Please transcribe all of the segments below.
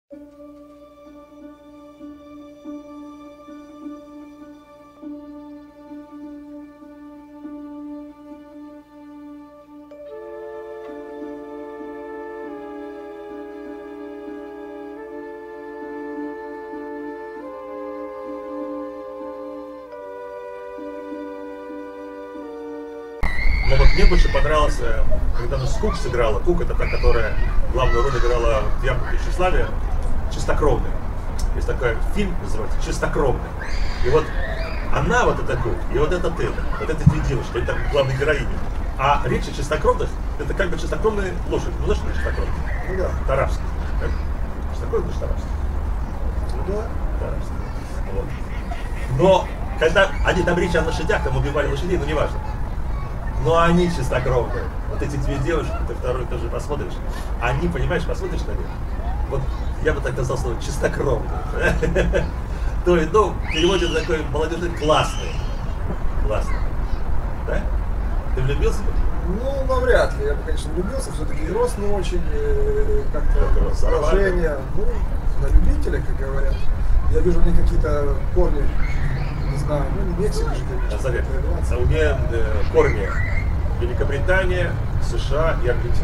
Но вот мне больше понравилось, когда она Кук сыграла. Кук — это та, которая главную роль играла в «Яблоке тщеславия», «Чистокровная». Есть такой фильм, называется «Чистокровная». И вот она, вот эта Кук, и вот это ты, вот это две девушки, это главные героини. А речь о чистокровных — это как бы чистокровные лошади. Ну, знаешь, что чистокровные? Ну да. Таравский. Так? Чистокровный же Таравский. Ну да. Таравский. Вот. Но когда они там речь о лошадях, там убивали лошадей, ну неважно. Но они чистокровные. Вот эти две девушки, ты вторую тоже посмотришь. Они, понимаешь, посмотришь на них. Вот я бы так назвал слово чистокровные. То есть, ну, в переводе такой молодежный классный. Классный. Да? Ты влюбился? Ну, навряд ли. Я бы, конечно, влюбился. Все-таки и рост не очень, как-то выражение. Ну, на любителя, как говорят. Я вижу, мне какие-то корни, не знаю, ну, не Мексика же, конечно. У меня корни Великобритания, США и Аргентина.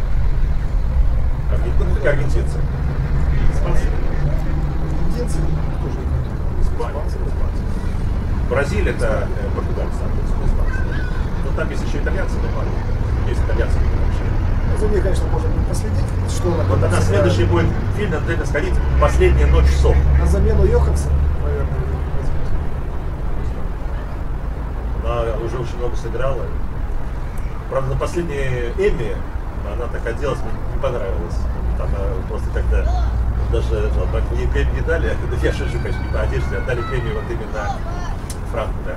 Как аргентинцы. Испанцы. Аргентинцы тоже. Испанцы. Бразилия — это португальцы, испанцы. Но там есть еще итальянцы, нормально. Есть итальянцы вообще. За ней, конечно, можно последить, что она. Вот тогда следующий будет фильм, надо сходить «Последняя ночь в Сохо». На замену Йоханссон, наверное, Она уже очень много сыграла. Правда, на последней Эмми она так оделась, мне не понравилось. Там просто как-то даже ей премию не дали, я шучу, конечно, не по одежде, а дали премию вот именно Франку, да,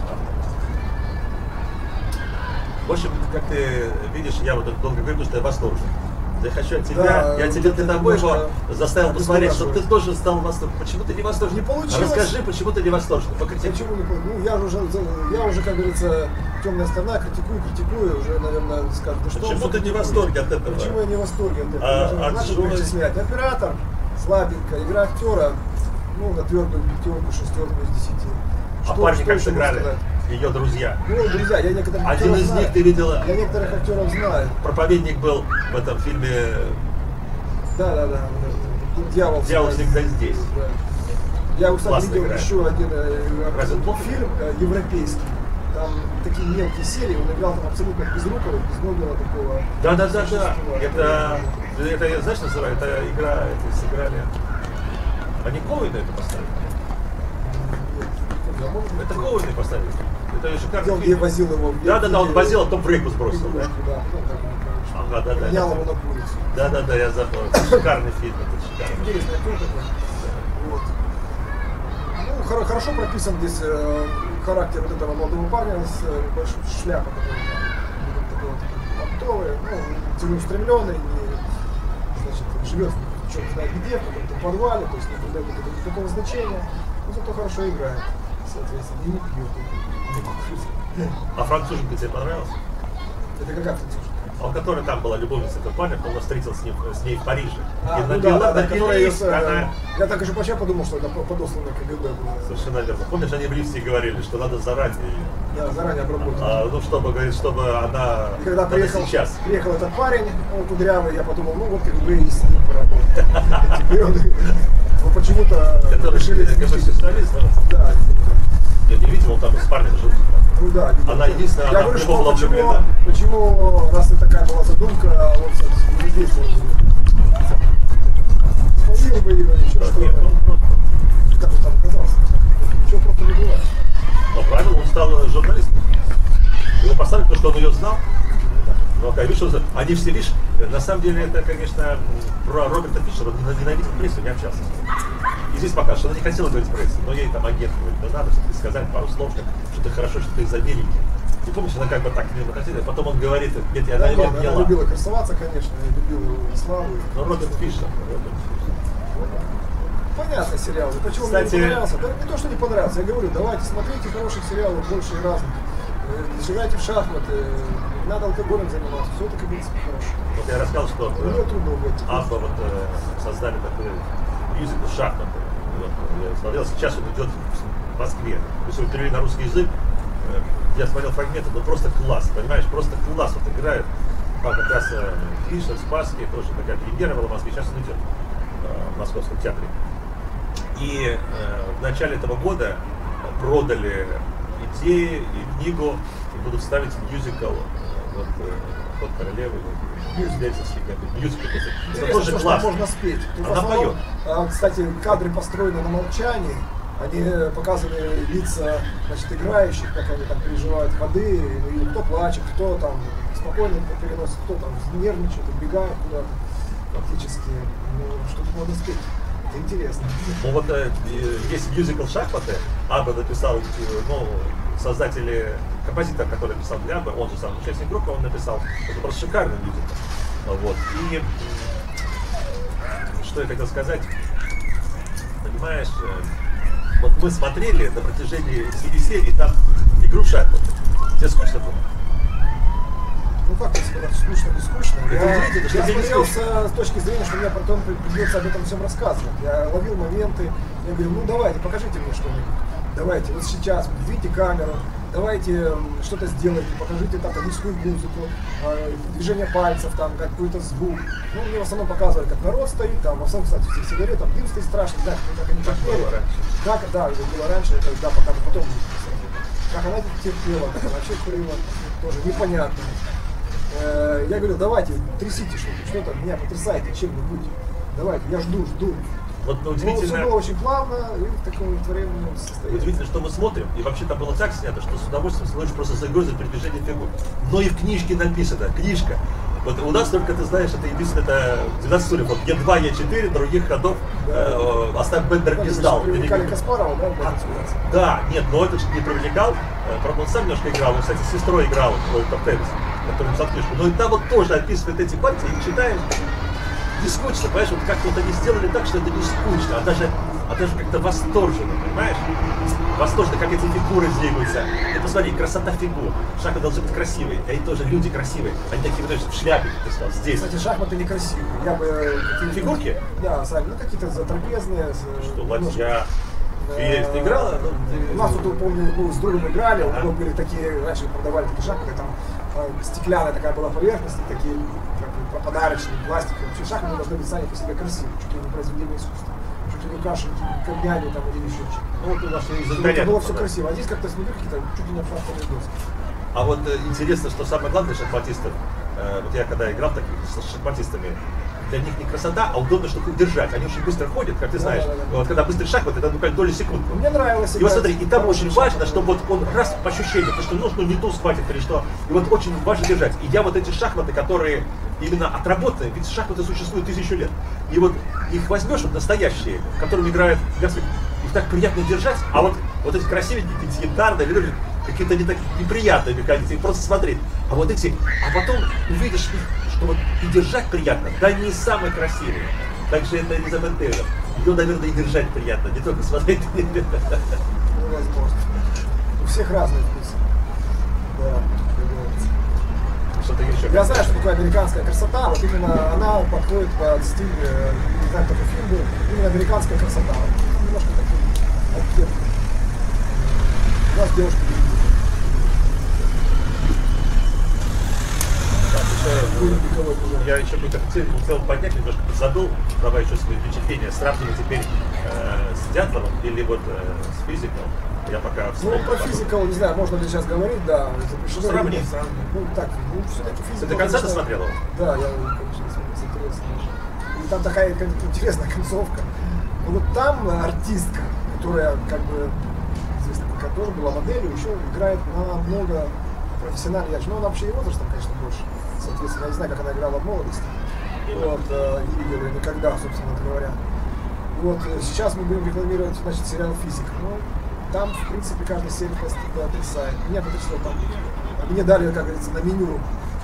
в общем, как ты видишь, я вот долго говорю, потому что я восторжен. Я хочу от тебя, да, я тебе для тобой его заставил посмотреть, чтобы ты тоже стал восторжен. Почему ты не восторжен? Не получилось. Расскажи, почему ты не восторжен. Почему не получилось? Ну, я уже, как говорится, темная сторона, критикую, уже, наверное, скажут, что... Почему ты не в восторге от этого? Почему я не в восторге от этого? Начал перечислять. Оператор, слабенько, игра актера, ну, на твердую пятерку, шестерку из 10. А парни как сыграли? Ее друзья. Ну, друзья, я некоторых Один из них ты видела? Я некоторых актеров знаю. Проповедник был в этом фильме. Да. Дьявол всегда здесь. Да. Я, кстати, Классно видел играет. еще один фильм европейский. Там такие мелкие серии, он играл там абсолютно безрукого, безногого такого. Да. Это, знаешь, называют? Это игра, это сыграли. Они Коуэна это поставили? Нет. Это Коуэна поставили. Это шикарный фильм. Где он возил его. Да, он возил, а потом в реку сбросил, да? Да. Гонял его на улицу. Да, я запомнил. Шикарный фильм, это шикарный. Интересный актер такой. Вот. Ну, хорошо прописан здесь характер вот этого молодого парня с большой шляпой, который такой вот оптовый, ну, целеустремленный, значит, живет в черт знает где, в каком-то подвале, то есть не придает никакого значения, но зато хорошо играет, соответственно, и не пьет. А француженка тебе понравилась? Это какая француженка? А который там была любовница этого парня, он встретился с ней в Париже. Я так еще почему подумал, что это подосланное КГБ было. Совершенно верно. Помнишь, они в лифте говорили, что надо заранее. Да, заранее обработать. Ну, чтобы, говорит, чтобы она... И когда приехал этот парень, он кудрявый, я подумал, ну вот КГБ и с ним поработал. Теперь он, почему-то решили... Гомосексуалист, да? Я не видел, он там с парнем жил. Ну да. Она единственная, я говорю, что почему, раз и такая была задумка, он здесь словил бы ее, еще что-то. Как он там оказался? Ничего просто не бывает. Но правильно, он стал журналистом. Его поставили, потому что он ее знал. Но, конечно, они все, видишь, на самом деле, это, конечно, про Роберта Фишера, он ненавидел прессу, не общался с ним. И здесь пока что она не хотела говорить прессе, но ей там агент говорит, да надо все-таки сказать пару слов, что ты хорошо, что ты из Америки. И помнишь, она как бы так к нему хотела, а потом он говорит, нет, я она любила красоваться, конечно, я любил его славу. Но Роберт Фишер. Понятный сериал. Почему мне не понравился? Да не то, что не понравился. Я говорю, давайте смотрите хороших сериалов, больше и разных. Играйте в шахматы, не надо алкоголем заниматься. Все это, как говорится, хорошо. Вот я рассказал, что Абба вот создали такой мюзикл «Шахматы». Вот, я смотрел, сейчас он идет в Москве. То есть его перевели на русский язык. Я смотрел фрагменты, ну просто класс, понимаешь, просто класс вот играют. Там как раз Фишер, Спасский, тоже такая премьера была в Москве, сейчас он идет в Московском театре. И в начале этого года продали идеи и книгу, и будут ставить мюзикл вот, «Ход королевы», мюзикл. Это тоже класс. Можно спеть. Тут Она поет. Кстати, кадры построены на молчании. Они показывали лица, значит, играющих, как они там переживают ходы, и кто плачет, кто там спокойно переносит, кто там нервничает, убегает куда-то. Фактически, ну, что-то можно спеть. Это интересно. Ну вот есть мюзикл «Шахматы», Абба написал, ну, создатели, композитор, который написал для Аббы, он же сам участник группы, он написал, это просто шикарный мюзикл. Вот. И что я хотел сказать, понимаешь, вот мы смотрели на протяжении 7 серий там игру в шахматы. Тебе скучно было? Ну как сказать, скучно, не скучно. Я тебе не смотрелся с точки зрения, что мне потом придется об этом всем рассказывать. Я ловил моменты, я говорю, ну давайте, покажите мне что-нибудь. Давайте, вот сейчас, видите камеру, давайте что-то сделайте, покажите там тактическую музыку, движение пальцев, там какой-то звук. Ну, мне в основном показывали, как народ стоит, там, во всем, кстати, все сигареты, там дым стоит страшный, да, как они терпели. Как, да, это было раньше, это, да, потом, как она терпела, как она вообще курила, тоже непонятно. Я говорю, давайте, трясите что-то, меня потрясайте чем-нибудь, давайте, я жду. Вот удивительно, все было очень плавно и в таком удовлетворенном состоянии. удивительно, что мы смотрим, и вообще там было так снято, что с удовольствием смотришь просто за игрой, за передвижением фигур. Но и в книжке написано, книжка. Вот у нас только, ты знаешь, это единственное, это 12 стульев, вот Е2, Е4, других ходов Остап Бендер не знал. Привлекали Каспарова, да? Да, нет, но это же не привлекал, правда он сам немножко играл, он, кстати, с сестрой играл в топ-теннис, который написал книжку. Но и там вот тоже описывают эти партии, и читаешь. Не скучно, понимаешь, вот как-то вот они сделали так, что это не скучно, а даже как-то восторженно, понимаешь? Восторженно, как эти фигуры двигаются. Ты посмотри, красота фигур. Шахматы должны быть красивые, и они тоже люди красивые. Они такие, знаешь, в шляпе, как ты сказал, здесь. Кстати, шахматы некрасивые. Я бы... Фигурки? Да, сами, ну какие-то затрапезные. Что, ладья? Ты играла? У нас тут, помню, с другом играли, у него были такие, раньше продавали такие шахматы, там стеклянная такая была поверхность, и такие как бы, подарочные, пластиковые. Вообще шахматы должны быть сами по себе красивые, чуть ли не произведение искусства. Чуть ли не кашеньки, камнями там или еще что-то. Ну вот у нас это было все красиво, а здесь как-то смотрю какие-то чуть ли не шахматные доски. А вот интересно, что самое главное шахматистов, вот я когда играл таких с шахматистами, для них не красота, а удобно, чтобы их держать. Они очень быстро ходят, как ты знаешь. Да. Вот когда быстрый шахмат, это буквально доли секунд. Мне нравилось. И вот смотри, и там очень важно, чтобы вот он раз по ощущениям, то что ну не туз хватит или что. И вот очень важно держать. И я вот эти шахматы, которые именно отработанные, ведь шахматы существуют 1000 лет. И вот их возьмешь, вот настоящие, которыми играют, их так приятно держать, а вот эти красивенькие, какие-то янтарные, какие-то не так неприятные механизмы, просто смотреть. А вот эти, а потом увидишь их, что вот и держать приятно, да не самые красивые. Также это Элизабет Тейлор. Ее, наверное, и держать приятно, не только смотреть. Невозможно. У всех разные вкусы. Да, что-то еще. Я знаю, что такое американская красота, вот именно она подходит под стиль, не знаю, такой фильм был, именно американская красота. Немножко такой оттенок. У нас девушки. Я еще бы хотел поднять, немножко забыл, давай еще свои впечатления, сравнивать теперь с Дятловым или вот с физиком. Я пока ну, про физикал, не знаю, можно ли сейчас говорить, да. Сравнить. Ну, так, ну, все-таки физика. Ты до конца досмотрел его? Да, я, конечно, интересно. И там такая интересная концовка. Ну, вот там артистка, которая, как бы, известно, какая тоже была моделью, еще играет намного профессионально. Ну, она вообще и возрастом, конечно, больше. Соответственно, я не знаю, как она играла в молодости. Вот, не видел ее никогда, собственно говоря. Вот, сейчас мы будем рекламировать, значит, сериал «Физик». Ну, там, в принципе, каждая серия потрясает. Меня потрясло там. Мне дали, как говорится, на меню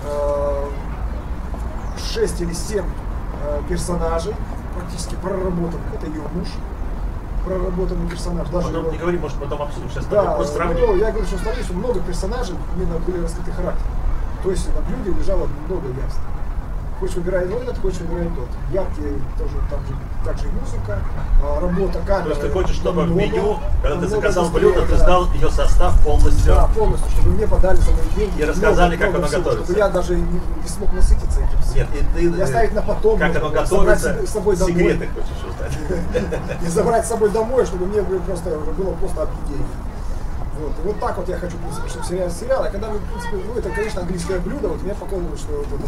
6 или 7 персонажей, практически проработанных. Это ее муж, проработанный персонаж. Даже потом его... не говори, может, потом обсудим сейчас. Да, просто сравним. Ну, я говорю, что смотри, что много персонажей именно были раскрыты характер. То есть на блюде лежало много яств. хочешь выбирай этот, хочешь выбирай тот. Яркий тоже там же также и музыка, работа камеры. То есть ты хочешь, чтобы в намного, меню, когда ты заказал быстрее, блюдо, ты да. знал ее состав полностью. Да, полностью, чтобы мне подали за мои деньги. И рассказали, много, как много оно всего, готовится. чтобы я даже не смог насытиться этим всем. Нет, и ты И оставить на потом. как оно собрать готовится, с собой домой. секреты хочешь узнать. И забрать с собой домой, чтобы мне было просто объедение. Вот. И вот так вот я хочу, в принципе, чтобы сериал. А когда вы, в принципе, ну это, конечно, английское блюдо, вот мне показывают, что вот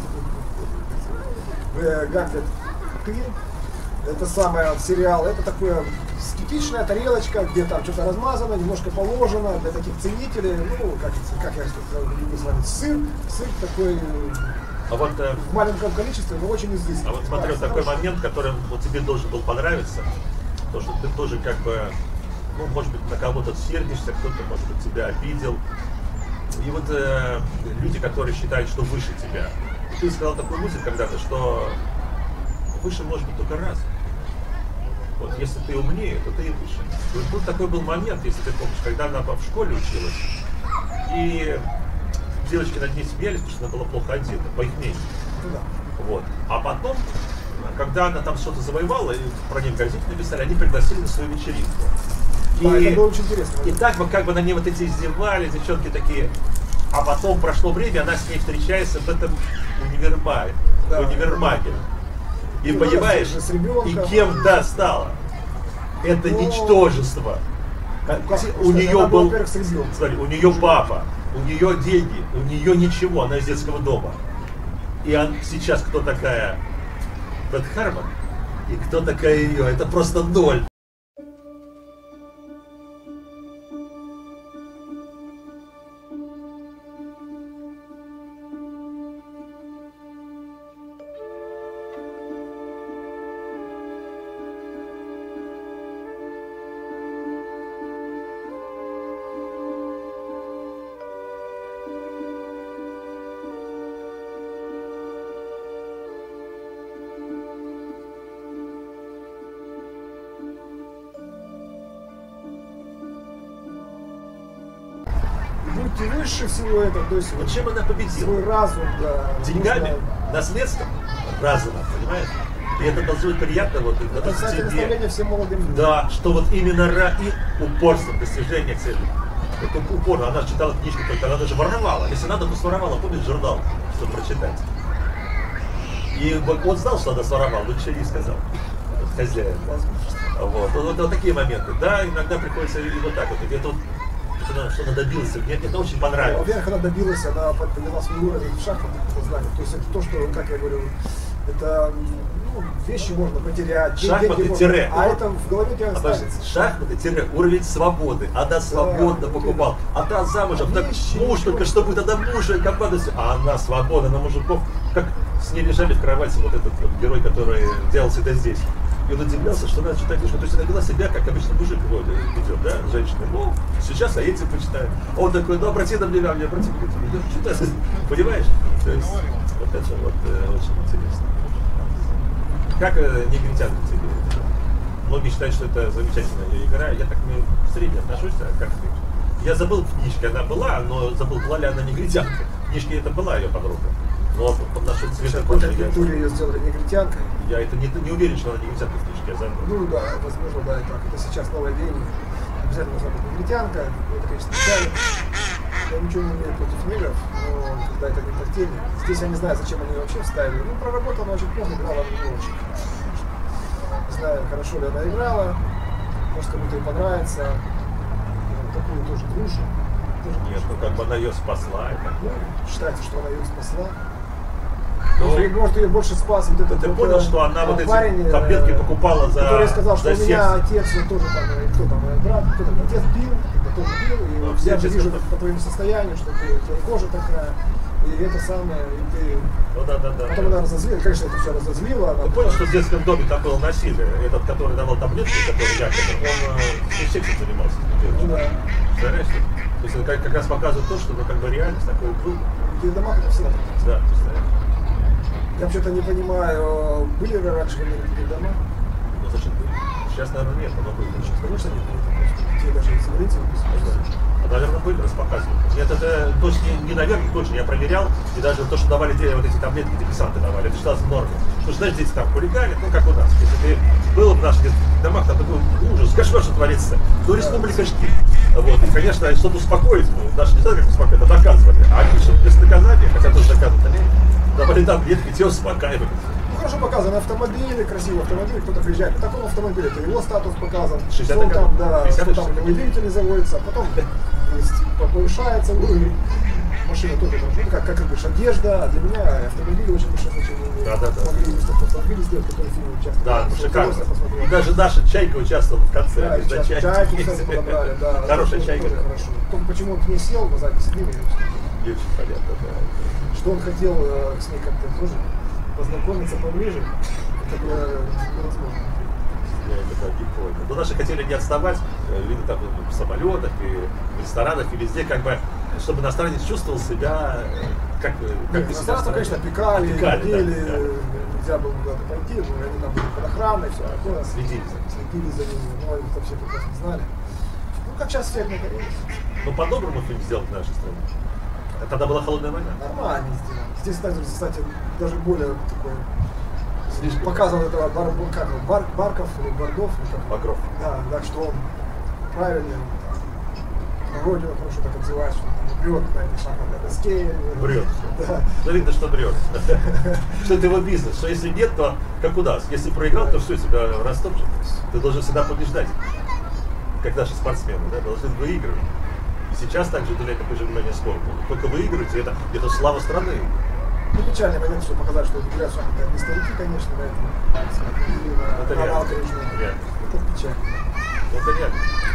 Гамлет Квин, это самое сериал, это такое типичная тарелочка, где там что-то размазано, немножко положено для таких ценителей, ну, как я люблю с вами, сыр такой А вот, в маленьком количестве, но очень изысканный. а вот смотри, вот такой момент, который вот тебе должен был понравиться, то, что ты тоже как бы, ну, может быть, на кого-то сердишься, кто-то, может быть, тебя обидел. И вот люди, которые считают, что выше тебя. И ты сказал такую мысль когда-то, что выше может быть только раз. Вот если ты умнее, то ты и выше. И вот тут такой был момент, если ты помнишь, когда она в школе училась, и девочки над ней смеялись, потому что она была плохо одета, по их мнению. Ну да. Вот. А потом, когда она там что-то завоевала, и про нее в газете написали, они пригласили на свою вечеринку. Да, это было очень интересно. И так вот как бы на ней вот эти издевались, девчонки такие. А потом прошло время, она с ней встречается в этом универмаге. Да. универмаге. И Ну, понимаешь, с ребенком. и кем да стала. Это Ну, ничтожество. У нее был, во-первых, с ребенком. смотри, у нее папа, у нее деньги, у нее ничего, она из детского дома. И сейчас кто такая Бет Хармон и кто такая ее, это просто ноль. Будьте выше всего этого, то есть Вот чем она победила? свой разум, да. Деньгами, нужно- наследством, разумом, понимаешь? И это должно быть приятно вот Это, это кстати, тебе. наставление всем молодым людям. Да, что вот именно и упорство в достижениях цели. Это упорно. Она читала книжки, только она даже воровала. Если надо, то своровала, помнишь, журнал, чтобы прочитать. И вот он знал, что она своровала, но ничего не сказал. Этот хозяин. Вот такие моменты. Да, иногда приходится и вот так вот. И это вот, что она добилась. Мне это очень понравилось. Во-первых, она добилась, она подняла свой уровень в шахматных знаниях. То есть это то, что, как я говорю, это вещи можно потерять. Шахматы деньги тире. можно, а это в голове тебя останется. Шахматы уровень свободы. Она свободно покупала. А та замужем, так Вещи, муж только что будет, она мужа и команда. А она свободна, она мужиков. Как с ней лежали в кровати вот этот вот герой, который делался это здесь. И он удивлялся, что она читает книжку. То есть она вела себя, как обычно мужик ведет, да, женщина. Ну, сейчас я эти почитаю. Он такой, ну обрати на меня, обрати на меня. Читай. Понимаешь? То есть вот это вот очень интересно. Как негритянка тебе? Многие считают, что это замечательная игра. Я так к ней в среднем отношусь, а как ты? Я забыл в книжке, она была, но забыл, была ли она негритянка. В книжке это была ее подруга. Но под нашу цвета По конъюнктуре ее сделали негритянкой. я это не уверен, что она негритянка в книжке, я забыл. Ну да, возможно, да, и так. Это сейчас новое веяние. Обязательно должна быть негритянка. Это, конечно, печально. Я ничего не имею против негров, но когда это не по теме. Здесь я не знаю, зачем они ее вообще вставили. Ну, проработала она очень плохо, играла она не очень. Не знаю, хорошо ли она играла. Может, кому-то и понравится. Такую тоже грушу. Нет, ну как бы она ее спасла. Ну, считается, что она ее спасла. Ну, Может, ее больше спас вот этот ты вот, понял, что она вот эти парень, таблетки покупала за который сказал, что за у меня сердце? отец тоже там, кто там, брат, кто там, отец пил, кто тоже пил, и Ну, я все же честно, вижу так. по твоему состоянию, что ты, у тебя кожа такая, и это самое, и ты... Ну да. Потом она разозлила, конечно, это все разозлило. Она Ты понял, что в детском доме там было насилие? Этот, который давал таблетки, который якобы, он не сексом занимался. Ну да. Представляешь? То есть это как раз показывает то, что ну, как бы реальность такой был. В тех домах это всегда так. Да, представляешь? Я вообще-то не понимаю, были ли раньше в Америке такие дома? Ну зачем ты? Сейчас, наверное, нет, но были. Конечно, нет, это просто те России даже за границей выпустили. Наверное, были раз показывали. Нет, это точно не наверное, точно я проверял. И даже то, что давали вот эти таблетки, депрессанты давали, это считалось в норме. Потому что, знаете, здесь там хулиганят, ну как у нас. Если ты был в наших домах, там такой ужас, кошмар, что творится. То республика шкит. Вот. И, конечно, чтобы успокоить, ну, даже не знаю, как успокоить, а доказывали. А они, чтобы без наказания, хотя тоже доказывают, давали таблетки, те успокаивали. Хорошо показаны автомобили, красивый автомобиль, кто-то приезжает на таком автомобиле, это его статус показан, 60 что там, да, что там года. двигатель не заводится, а потом повышается уровень. Машина тоже, ну, как говоришь, одежда, а для меня автомобили очень большое значение имеют. Да. Могли выставку автомобилей сделать, который фильм участвовал. Да, шикарно. И даже наша Чайка участвовала в конце. Да, Чайку, кстати, подобрали, да. Хорошая Чайка. Хорошо. Только почему он к ней сел, мы сзади сидели. Не очень понятно, да. Что он хотел с ней как-то тоже познакомиться поближе, это было невозможно. Я это не понял. Но наши хотели не отставать, видно там в самолетах и в ресторанах и везде, как бы, чтобы иностранец чувствовал себя как иностранцы, конечно, опекали, ходили, да. нельзя было куда-то пойти, но они там были под охраной, все такое. Следили за ними, но они это все прекрасно знали. Ну, как сейчас в Северной Корее. Ну, по-доброму фильм сделан в нашей стране. Тогда была холодная война. Нормально сделано. Здесь, кстати, даже более такой... Показывал этого Барков или Бардов. Багров. Да, так что он правильный, родину хорошо так отзывает, что он врет на этой шахматной доске. Врет. Да. Но видно, что врет. Что это его бизнес. Что если нет, то как у нас. Если проиграл, то все, тебя растопчет. Ты должен всегда побеждать. Как наши спортсмены, да, должны выигрывать. И сейчас также для такой же внимание спорта. Только выигрываете, это слава страны. Ну, печальный момент, что показать, что играют шахматы не старики, конечно, на этом. Это реально. Это печально. Это реально.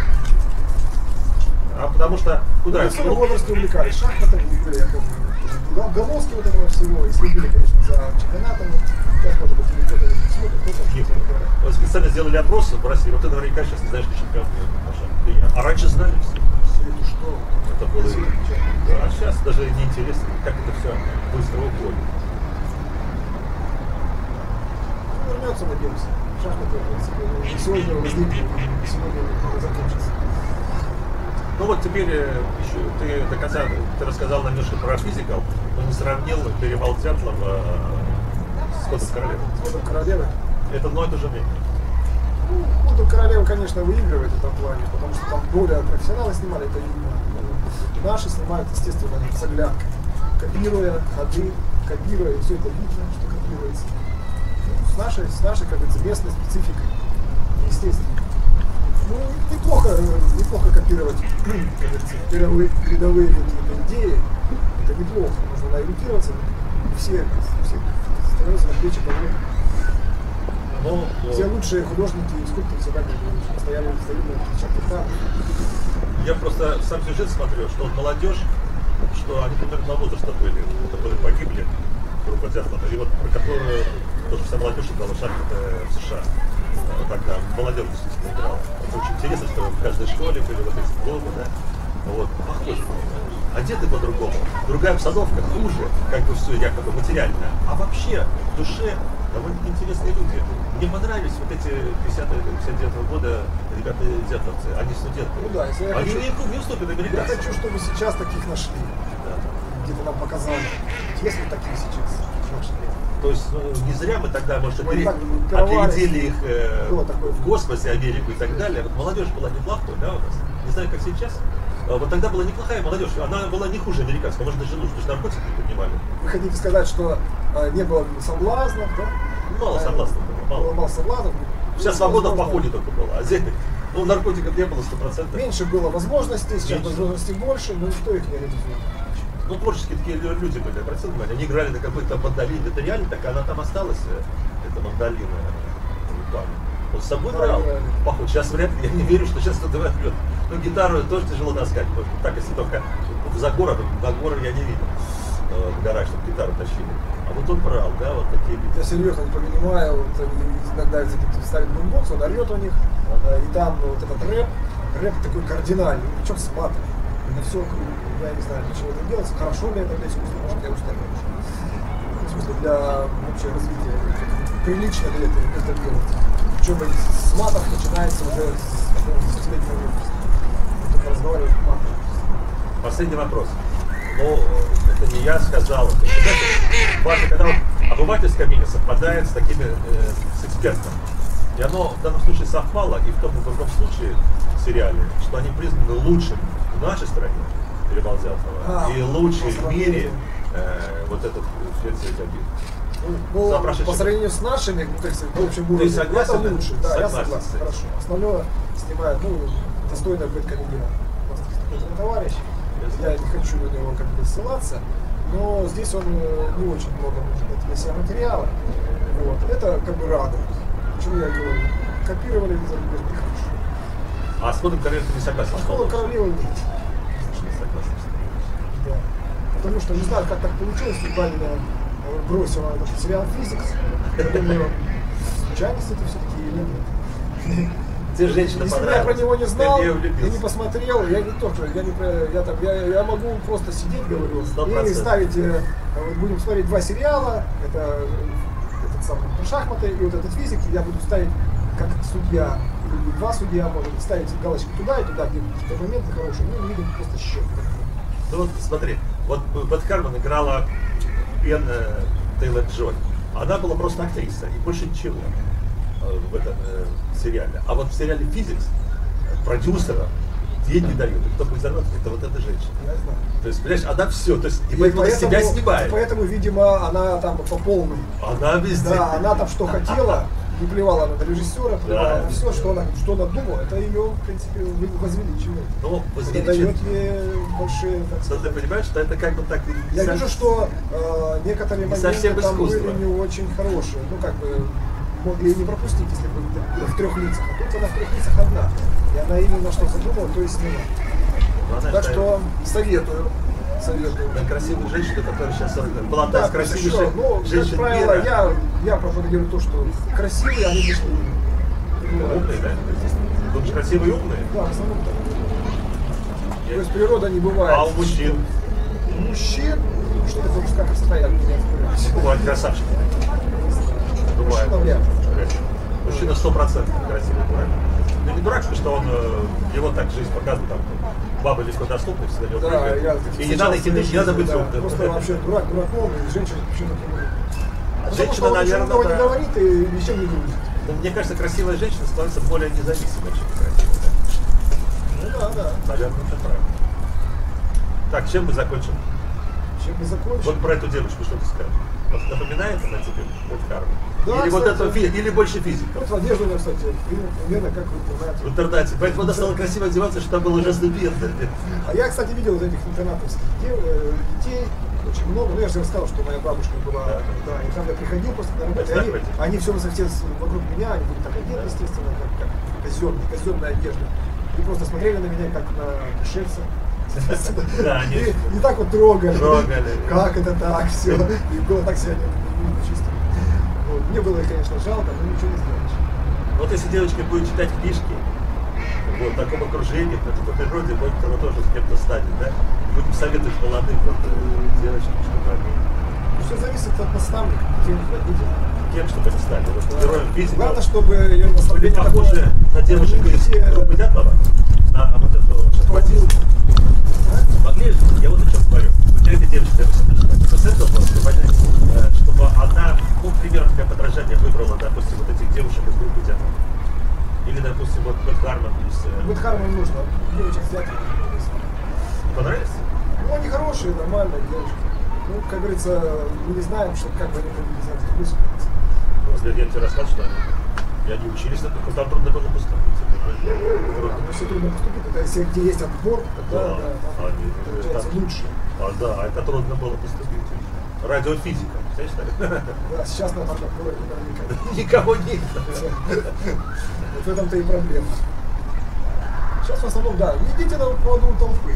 А потому что куда? В своем возрасте увлекались шахматами, были, я помню, головки вот этого всего, и следили, конечно, за чемпионатом. Сейчас, может быть, кто-то не смотрит, кто-то. Вот специально сделали опрос в России, вот ты наверняка сейчас не знаешь, что чемпион мира. А раньше знали все. Это что? Это было. А сейчас даже неинтересно, как это все быстро уходит. Вернется, надеемся. Шахматы, в принципе, сегодня возникли, сегодня закончится. Ну вот теперь еще, ты до конца, ты рассказал нам немножко про физикал, но не сравнил перевал Дятлова с Ходом королевы. С Ходом королевы? Это одно и то же время. Ну, Ходом королевы, конечно, выигрывает в этом плане, потому что там более профессионалы снимали, это видно. Наши снимают, естественно, с оглядкой, копируя ходы, копируя, и все это видно, что копируется. Ну, с нашей, как говорится, местной спецификой, естественно. Ну, неплохо копировать, как говорится, передовые какие-то идеи, это неплохо, можно ориентироваться, все становятся на плечи кого-то. Все лучшие художники и скульпторы всегда постоянно стоят на плечах там. Я просто сам сюжет смотрел, что вот молодежь, что они примерно возраста были, которые погибли, группа Дятлова, и вот про которую тоже вся молодежь играла шахматы в США. Тогда молодежь действительно играла. Это очень интересно, что в каждой школе были вот эти клубы, да, вот, похоже. Одеты по-другому, другая обстановка, хуже, как бы все якобы материально. А вообще в душе довольно интересные люди. Мне понравились вот эти 59-го года ребята дятловцы, они студенты. Ну да, если я они хочу, не уступят я американцам. хочу, чтобы сейчас таких нашли. Да. Где-то нам показали. Есть ли такие сейчас? То есть не зря мы тогда, может, опередили опередили их такое. в космосе, Америку и так далее. Вот молодежь была неплохой, да, у нас? Не знаю, как сейчас. Вот тогда была неплохая молодежь, она была не хуже американская, может даже лучше, потому что наркотики не поднимали. Вы хотите сказать, что не было соблазнов, да? Мало соблазнов было, мало соблазнов. Вся свобода в походе только была, а здесь наркотиков не было 100%. Меньше было возможностей, сейчас возможностей больше, но никто их не реализует. Ну, творческие такие люди были, обратил внимание, они играли на какой-то мандолине, это реально так, она там осталась, эта мандолина, он с собой брал, поход, сейчас вряд ли, я не верю, что сейчас кто-то возьмет. Ну, гитару тоже тяжело таскать, потому что так, если только за городом, на горы я не видел, в горах, чтобы гитару тащили. А вот он брал, да, вот такие битвы. Я серьезно не понимаю, вот иногда ставят бумбокс, он орет у них, и там вот этот рэп такой кардинальный, причем с матом. На все круто. Я не знаю, для чего это делается, хорошо ли это для искусства, может, для устали. В смысле, для вообще развития. Прилично ли это делать. Причем с матов начинается уже с 10-летнего возраста. разговаривать матом. Последний вопрос. Ну, это не я сказал. Это, знаете, важно, когда вот обывательское мнение совпадает с такими, с экспертом. И оно в данном случае совпало, и в том и в другом случае в сериале, что они признаны лучшим в нашей стране, Перевал Дятлова, и лучший в мире вот этот Фельдзельгабит. Ну, по сравнению с нашими, ну, так сказать, в общем, уровнем, это лучше. Да, я согласен. Хорошо. Основное снимает, ну, достойно быть комедиан. Товарищ. Я не хочу на него как бы ссылаться, но здесь он не очень много может дать для себя материала. Вот. Это как бы радует. Почему я говорю? Копировали из зарубежных хорошо. А с Ходом Королевы ты не согласен? А с Ходом Королевы нет. Не согласен. Да. Потому что не знаю, как так получилось, что Павел бросил этот сериал «Физикс». Я думаю, случайность это все-таки или нет. Ты женщина если бы я про него не знал и не посмотрел, я не то, что я могу просто сидеть, говорю, 100%. и ставить, вот будем смотреть два сериала, это этот самый про шахматы и вот этот физик, я буду ставить как судья, или два судья, может ставить галочки туда и туда, где какие-то моменты хорошие, ну, видим просто счет. Ну вот смотри, вот Бет Хармон играла Пен Тейлор-Джой. Она была просто актриса и больше ничего в этом сериале. А вот в сериале «Физикс» продюсера деньги дают. И кто будет взорваться, это вот эта женщина. Я знаю. То есть, понимаешь, она все, то есть, и поэтому себя снимает. Поэтому, видимо, она там по полной. Она везде. Да, она там что хотела, не плевала она на режиссера, плевала на все, что она думала, это ее, в принципе, возвеличивает. Ну, это дает ей большие... Что ты понимаешь, что это как бы так... Я вижу, что некоторые моменты там были не очень хорошие. Ну, как бы, могли не пропустить, если бы в трех лицах. А тут она в трех лицах одна. И она именно что задумала, то и сняла. Так что советую. На красивую женщину, которая сейчас была да, красивая женщина. Как правило, я пропагандирую то, что красивые, они лишь умные, да? Думаешь, красивые и умные? Да, в основном так. То есть природа не бывает. А у мужчин? У мужчин? Что ты хочешь, как стоят меня разбирать? Бывают красавчики. Бывает. Мужчина 100% красивый дурак. Ну не дурак, потому что он, его так жизнь показывает, там, бабы легко доступны, всегда не да, и не надо идти, не надо быть умным. Просто вообще дурак дураком, и женщина почему-то не женщина, наверное, да. Не говорит и ничем не грузит. Но мне кажется, красивая женщина становится более независимой, чем красивая. Ну да. Наверное, это правильно. Так, чем мы закончим? Чем мы закончим? Вот про эту девушку что ты скажешь? Вот напоминает она тебе Бет Хармон? Да, или, кстати, вот это, или больше физика? Вот одежда у меня, кстати, примерно как в интернате. В интернате. Поэтому она стала красиво одеваться, что там было ужасно бедно. А я, кстати, видел вот этих интернатовских детей очень много. Ну, я же рассказал, что моя бабушка была, да, и там я приходил просто на работу, они все совсем вокруг меня, они были так одеты, естественно, как казенная одежда. И просто смотрели на меня, как на пришельца. Да, и так вот трогали. Как это так, все. И было так себя чувствовать. Вот. Мне было их, конечно, жалко, но ничего не сделаешь. Вот если девочка будет читать книжки, вот, в таком окружении, в такой природе, может она тоже с кем-то станет, да? Будем советовать молодым девочкам, чтобы они... Все зависит от наставника, кем родителей. Кем, чтобы они стали? Вот героем физики. Главное, чтобы ее были похожи на девушек из группы Дятлова, на вот эту шахматистку. Могли же, я вот о чем говорю. У тебя эта девочка, с этого просто понять, чтобы она, ну, примером для подражания выбрала, допустим, вот этих девушек из группы Дятлова. Или, допустим, вот Бет Хармон из... Бет Хармон нужно, девочек с Дятлова. Понравились? Ну, они хорошие, нормальные девушки. Ну, как говорится, мы не знаем, что, как бы они будут знать их мысли. Я тебе рассказал, что они учились, но там трудно было поступить. Ну, все трудно поступить, это если где есть отбор, тогда получается лучше. Да, это трудно было поступить. Радиофизика, представляешь? Да, сейчас на этом отборе никого нет. Вот в этом-то и проблема. Сейчас в основном, да, идите на поводу толпы,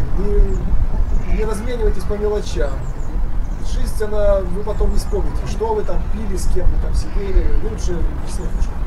не разменивайтесь по мелочам. Жизнь, вы потом не вспомните, что вы там пили, с кем вы там сидели, лучше с ним